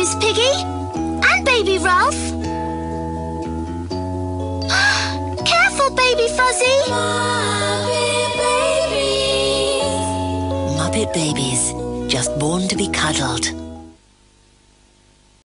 Miss Piggy. And Baby Ralph. Careful, Baby Fuzzy. Muppet babies, just born to be cuddled.